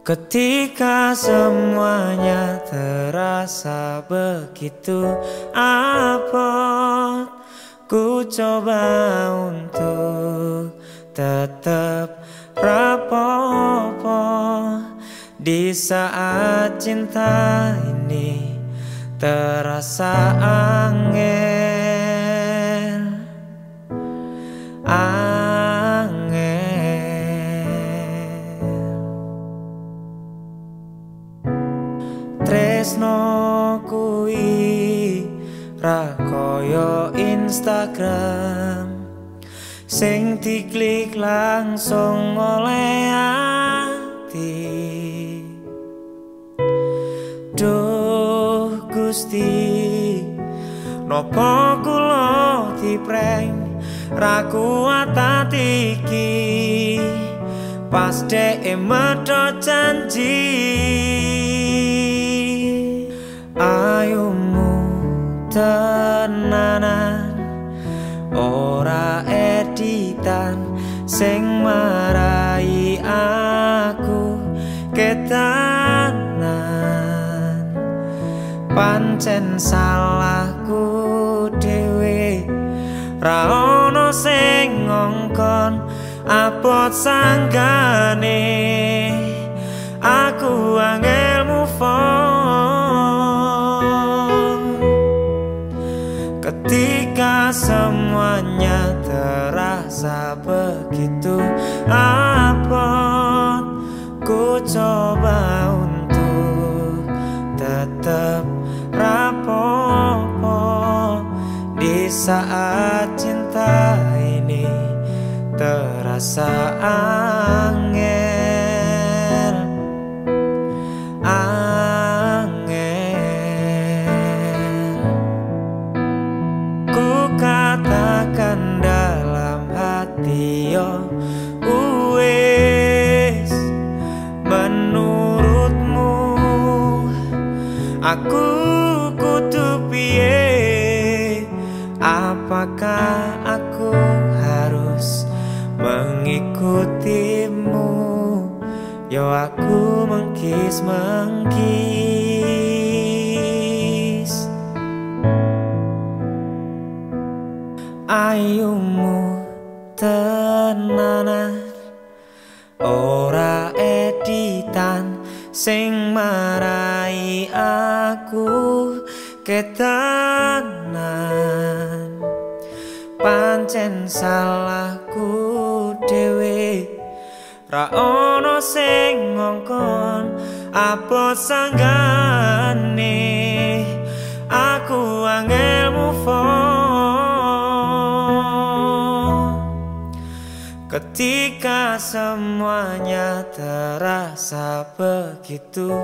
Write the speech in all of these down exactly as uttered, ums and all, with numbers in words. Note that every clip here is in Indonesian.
Ketika semuanya terasa begitu abot, ku coba untuk tetap rapopo. Di saat cinta ini terasa angel, angel. Tresno kui ra koyo Instagram sing diklik langsung oleh ati. Duh Gusti, nopo kula diprank ra kuat iki pas dek medhot janji. Ayumu tenanan, ora editan sing marai aku ketanan. Pancen salahku dhewe, ra ono sing ngongkon abot sanggane. Aku angel move on. Ketika semuanya terasa begitu abot, ku coba untuk tetap rapopo. Di saat cinta ini terasa angel, angel. Ku katakan dalam hati, yo wis menurutmu aku kudu piye? Apakah aku harus mengikutimu? Yo aku mengkis-mengkis. Ayumu tenanan, ora editan sing marai aku ketanan. Pancen salahku dhewe, ra ono sing ngongkon abot sanggane. Aku angel move on. Ketika semuanya terasa begitu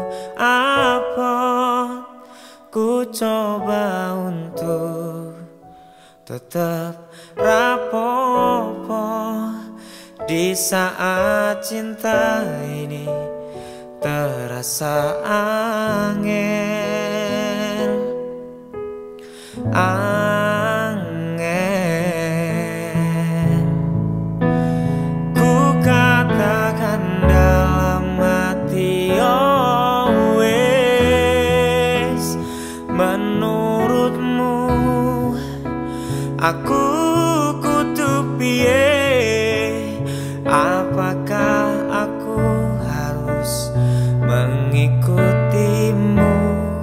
abot, ku coba untuk tetap rapopo. Di saat cinta ini terasa angel, angel. Ku katakan dalam hati, oh wes menurutmu aku kudu piye? Apakah aku harus mengikutimu?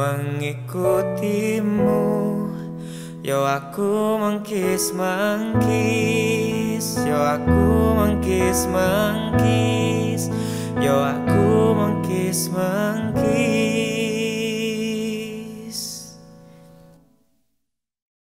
mengikutimu. Yo aku mengkis mengkis, yo aku mengkis mengkis, yo aku mengkis mengkis.